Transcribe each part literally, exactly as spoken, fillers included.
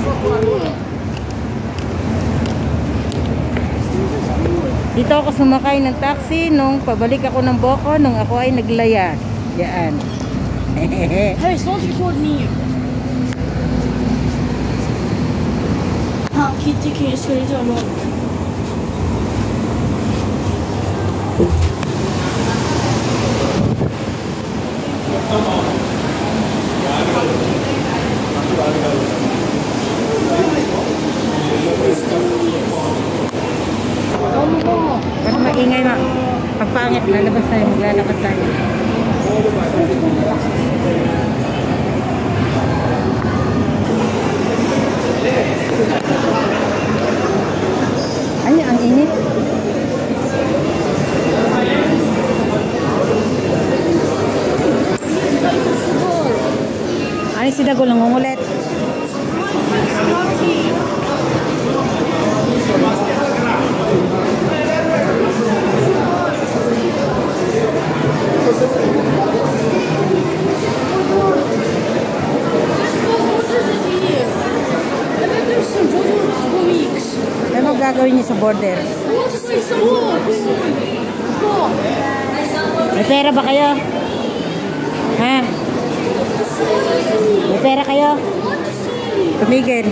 Dito ako sumakay ng taxi nung pabalik ako ng Boco nung ako ay naglayas. Yan. Hey, someone's recording me. Ha, kitty kaya sorry to ano. Pag maingay na, pagpangit, lalabas tayo, maglalakad tayo. Ay, ang init. Ay, si Dago lang ngulit. Ano gagawin niyo sa border? May pera ba kayo? Ha? May pera kayo? Tumigil.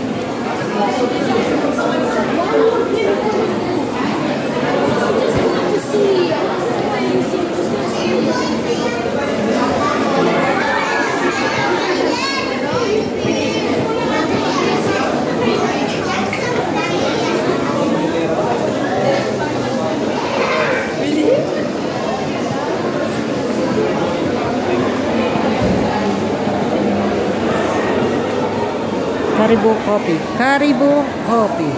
Caribou Coffee. Caribou Coffee.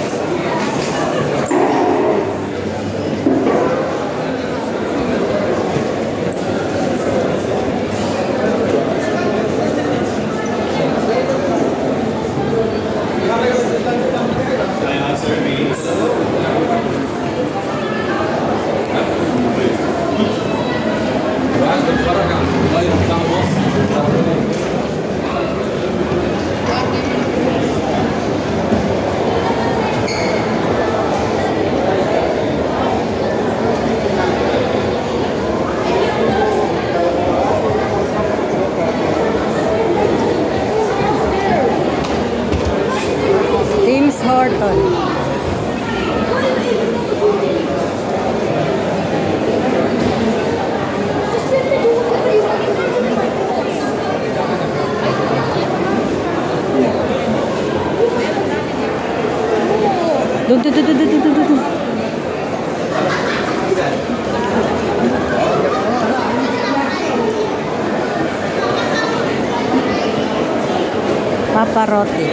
Horton. Dun, dun, dun, dun, dun, dun, dun. Paparotti.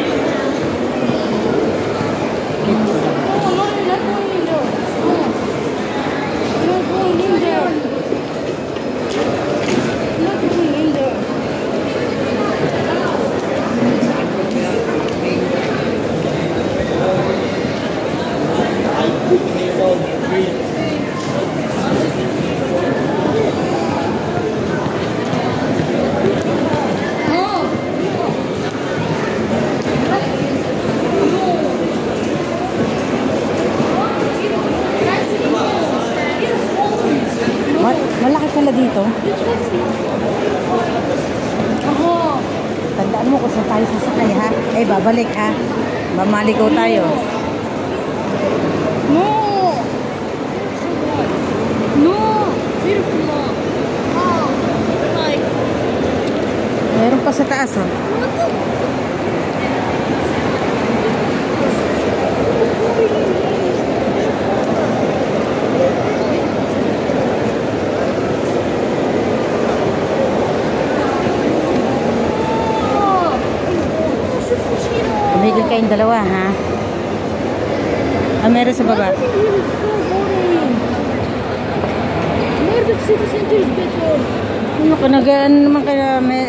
Malaki pala dito. Oh. Tandaan mo kung saan tayo sasakay ha. Eh, babalik ha. Mamaligaw tayo. No! No! Beautiful mom. Oh. Like. Meron pa sa taas oh. Tumigil kayong dalawa, ha? Ah, meron sa baba. North of City Center is better. Ano ka, nagaan naman kaya may...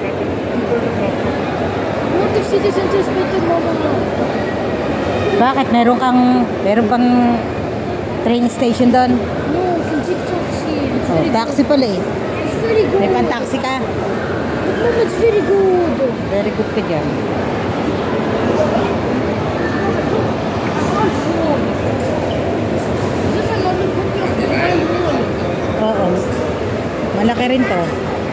North of City Center is better, mama. Bakit? Meron kang... Meron bang train station doon? No, from taxi. Oh, taxi pala eh. It's very good. May pan-taxi ka? Mama, it's very good. Very good ka dyan. Okay rin to.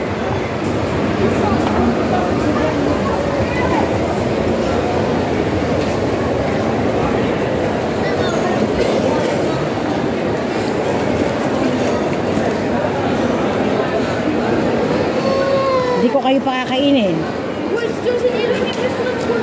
Hindi ko kayo pakakainin. Ой, слушай, я не представляю.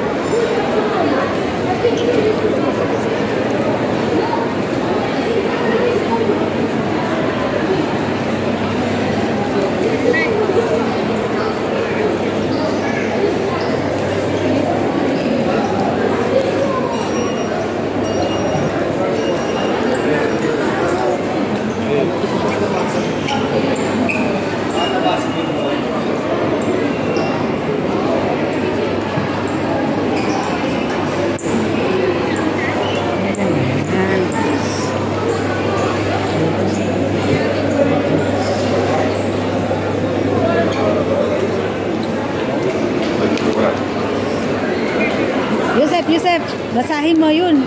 Yusef, Yusef, basahin mo yun.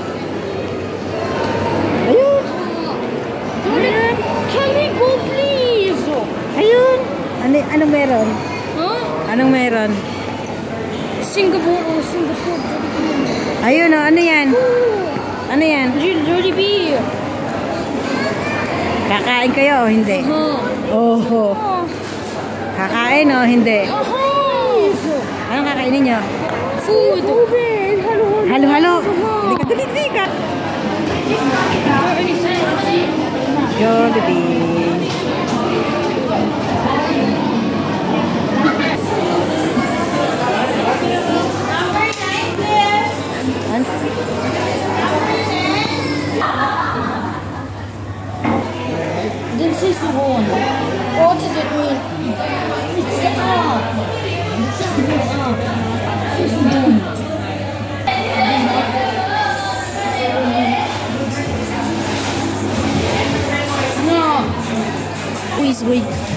Ayun. Ayun. Can we go, please? Ayun. Ano, anong meron? Huh? Anong meron? Singapore, oh, Singapore. Ayun o, ano yan? Ano yan? Jollibee. Kakain kayo o hindi? Huh. Oho. Kakain o hindi? Uh-huh. Anong kakainin nyo? Food. Halo-halo. Hindi ka, dali, dali ka. Jollibee. This is one. What does it mean? It's the R. It's the R. This is one. No. Please wait.